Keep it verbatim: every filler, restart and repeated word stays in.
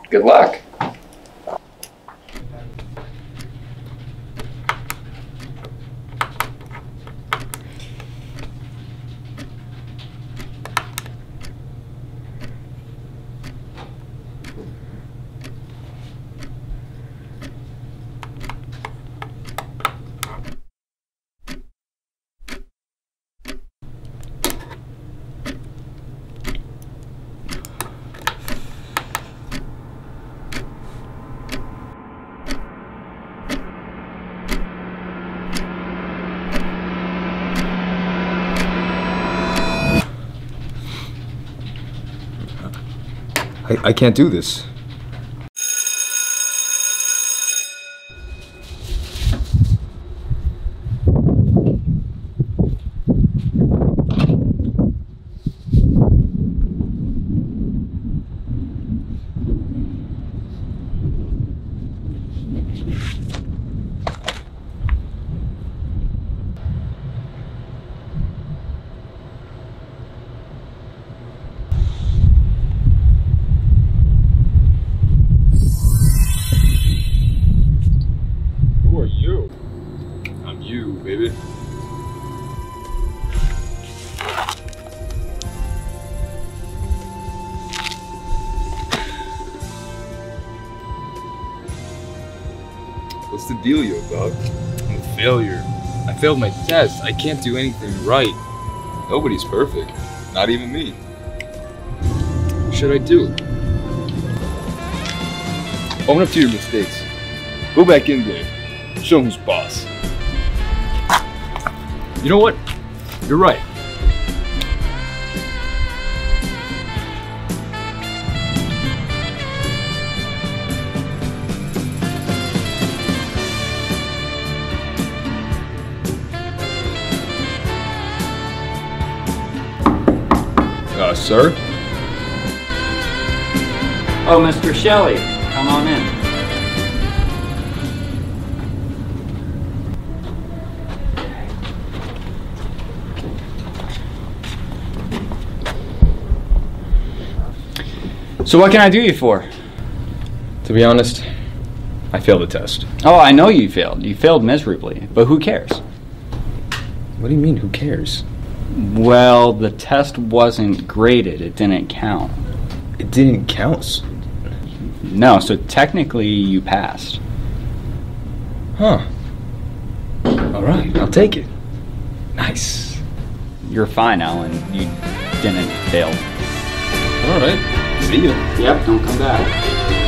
Good luck. I, I can't do this. Baby. What's the dealio, dog? I'm a failure. I failed my test. I can't do anything right. Nobody's perfect. Not even me. What should I do? Own up to your mistakes. Go back in there. Show 'em who's boss. You know what? You're right. Uh, sir? Oh, Mister Shelly, come on in. So what can I do you for? To be honest, I failed the test. Oh, I know you failed. You failed miserably, but who cares? What do you mean, who cares? Well, the test wasn't graded. It didn't count. It didn't count? No, so technically you passed. Huh. Alright, I'll take it. Nice. You're fine, Alan. You didn't fail. Alright. See ya. Yep, don't come back.